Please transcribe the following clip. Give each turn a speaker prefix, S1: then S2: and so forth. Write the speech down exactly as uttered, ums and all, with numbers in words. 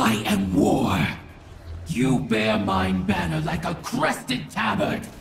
S1: I am war. You bear mine banner like a crested tabard.